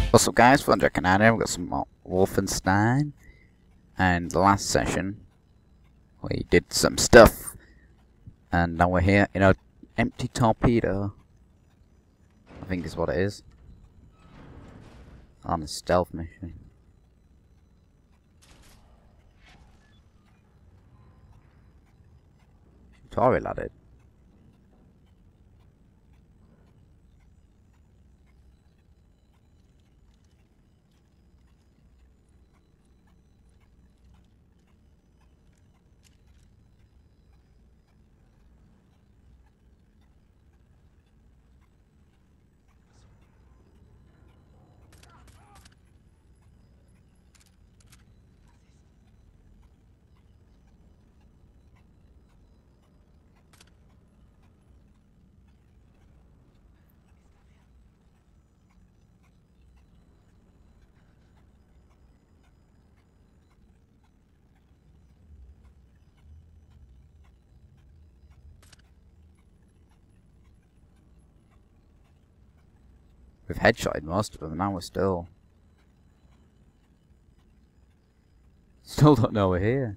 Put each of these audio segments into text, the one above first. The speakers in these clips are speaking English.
What's up guys, FunJack9 here, we've got some more Wolfenstein, and the last session we did some stuff, and now we're here in a empty torpedo, I think is what it is, on a stealth mission. Tutorial added. We've headshotted most of them, and now we're still don't know we're here.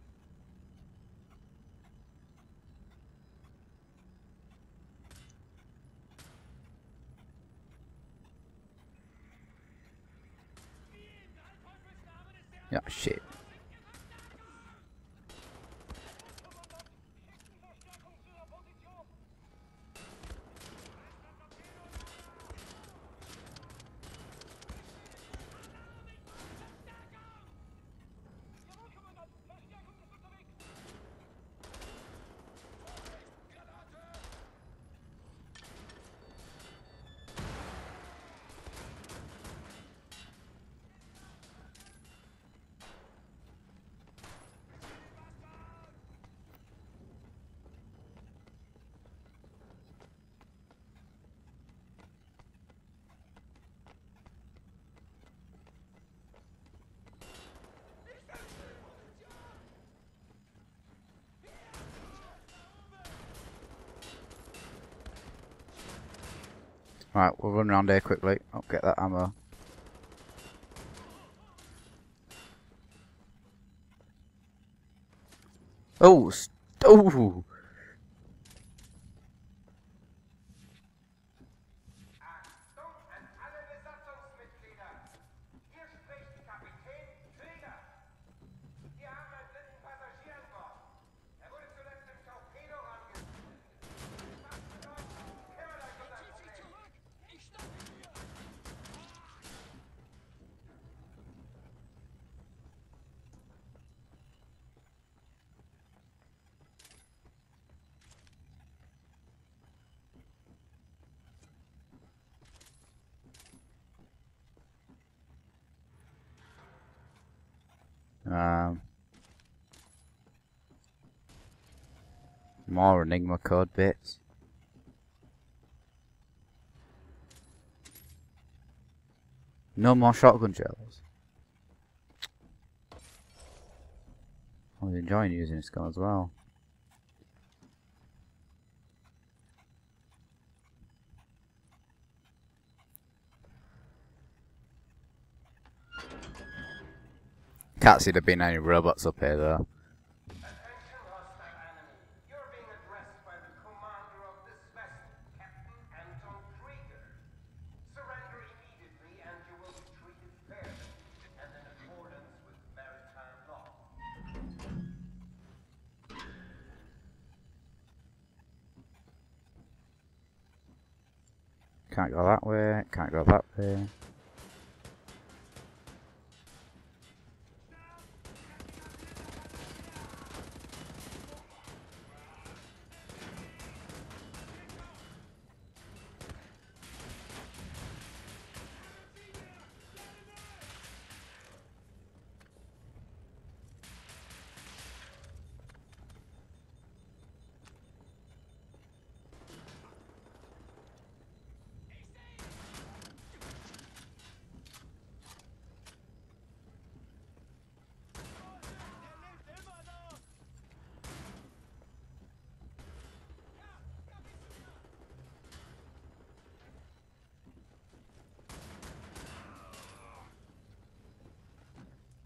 Yeah, shit. Right, we'll run around here quickly. I'll get that ammo. Oh, oh! More Enigma code bits. No more shotgun shells. I was enjoying using this gun as well. Can't see there being any robots up here though. Can't go that way, can't go that way.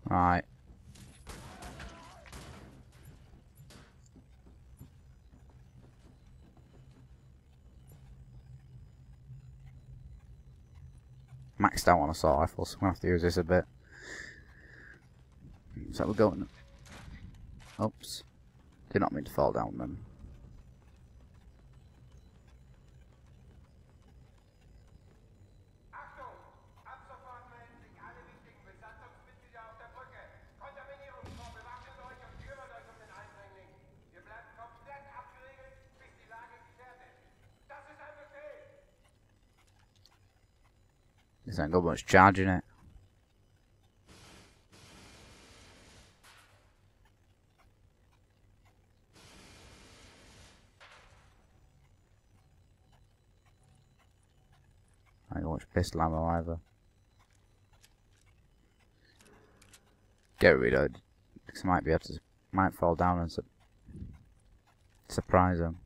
Right. Maxed out on assault rifle, so I'm gonna have to use this a bit. So we're going. Oops. Did not mean to fall down then. This ain't got much charge in it. I ain't got much pistol ammo either. Get rid of it, because I might be able to, might fall down and surprise them.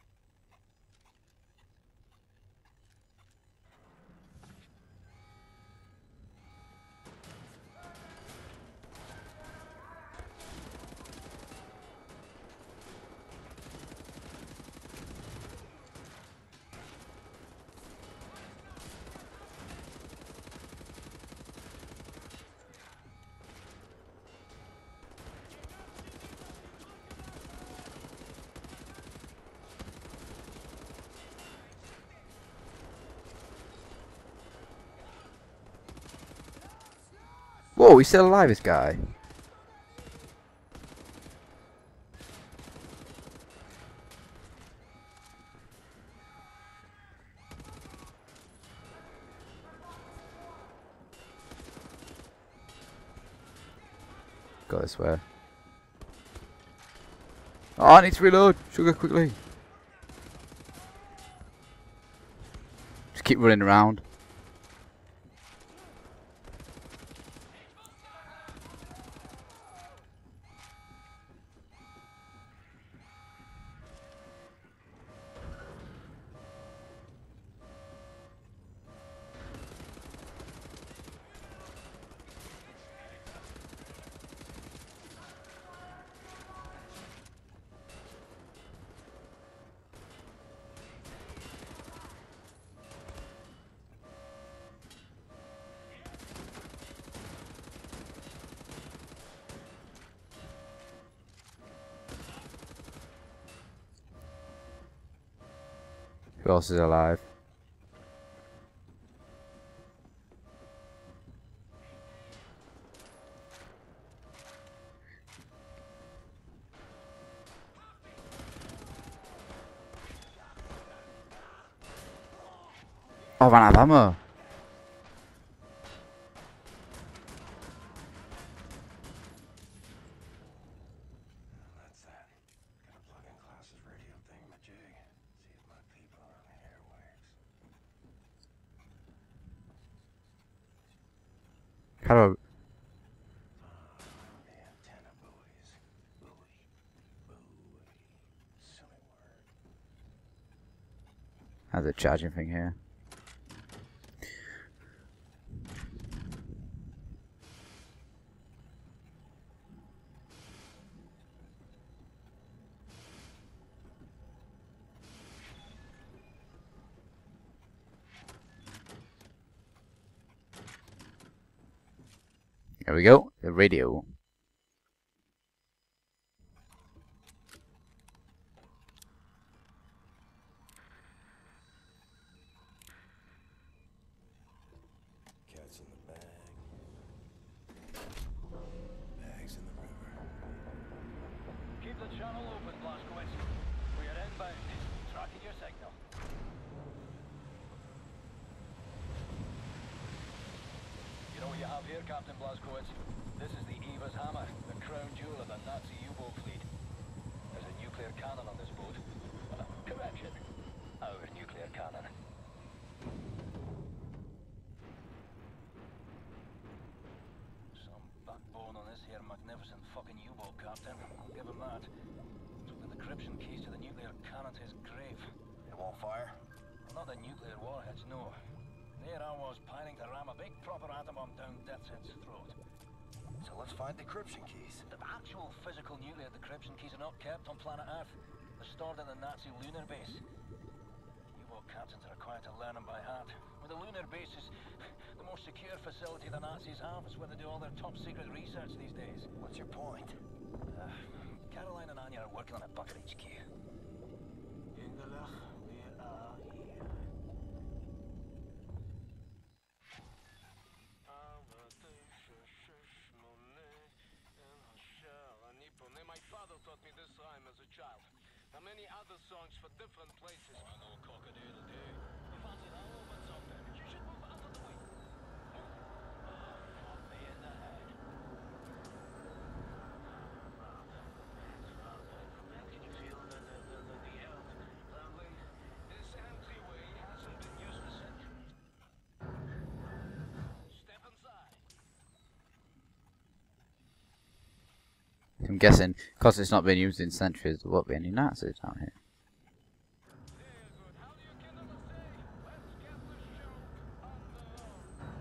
Whoa, he's still alive, this guy. Go this way. Oh, I need to reload. Sugar, quickly. Just keep running around. Who else is alive? Oh, I ran out of ammo. That's that. Gonna plug in Klaus's radio thingamajig. See if my people are on the airwaves. How do The antenna buoys. Buoy. Buoy. Silly word. I... How's the charging thing here? There we go, the radio. Cats in the bag. Bags in the river. Keep the channel open, Blazkowicz. We are inbound. Tracking your signal. You know what you have here, Captain Blazkowicz? This is the Eva's Hammer, the crown jewel of the Nazi U-boat fleet. There's a nuclear cannon on this boat. Correction. Our nuclear cannon. Some backbone on this here magnificent fucking U-boat, Captain. I'll give him that. Took the decryption keys to the nuclear cannon to his grave. It won't fire? Not the nuclear warheads, no. There I was, planning to ram a big proper atom bomb down Deathshead's throat. So let's find decryption keys. The actual physical nuclear decryption keys are not kept on planet Earth. They're stored at the Nazi lunar base. U-boat captains are required to learn them by heart. With the lunar base is the most secure facility the Nazis have. It's where they do all their top secret research these days. What's your point? Caroline and Anya are working on a bunker HQ. Engelach, we are here. My father taught me this rhyme as a child. There are many other songs for different places. Oh, I know cock-a-doodle do. You fancy that over something? You should move out of the way. Oh, fuck me in the head. Can you feel the air lovely? This entryway hasn't been used for centuries. Step inside. I'm guessing, because it's not been used in centuries, there won't be any Nazis down here. How do you get on the say? Let's get the show on the road.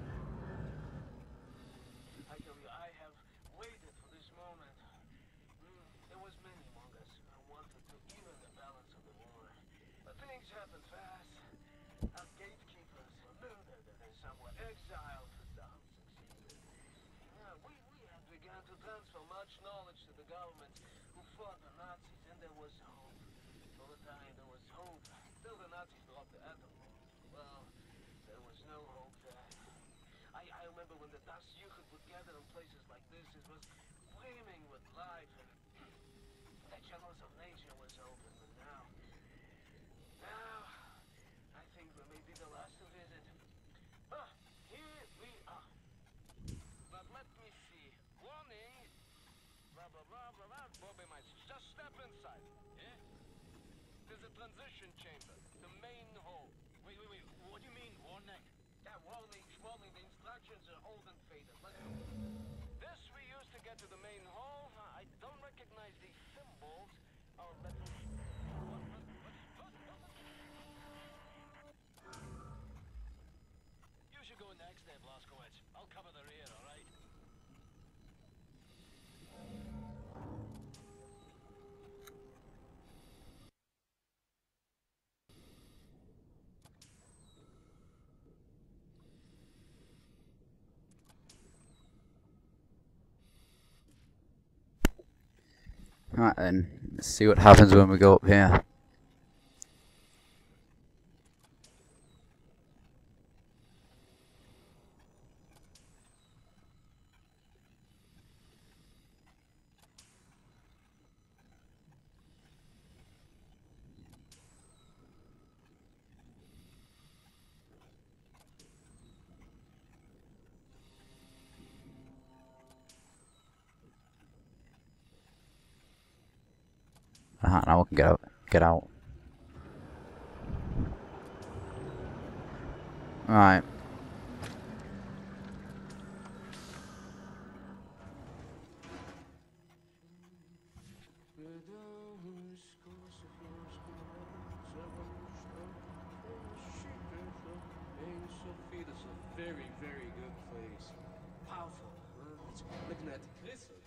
I tell you, I have waited for this moment. There was many among us who wanted to even the balance of the war. But things happen fast. Our gatekeepers knew that some were exiled for some succeeded. We have begun to transfer much knowledge to the government who fought the Nazis, and there was hope. All the time there was hope. Till the Nazis dropped the atom bomb. Well, there was no hope then. I remember when the Das Jugend would gather in places like this, it was brimming with life, and the channels of nature was open. But now, I think we may be the last to visit. Here we are. But let me see. Warning! Blah, blah, blah, blah, blah. Bobby mice, just step inside. Yeah? There's a transition chamber. The main hall. Wait. What do you mean, warning? Yeah, warning, schmorning. The instructions are old and faded. Let's go. This we used to get to the main hall. I don't recognize these symbols. Oh, let me... You should go next then, Blazkowicz. I'll cover the rear, all right? Right then, let's see what happens when we go up here. Now we can get out. Right. Very, very good place. Powerful. Looking at this.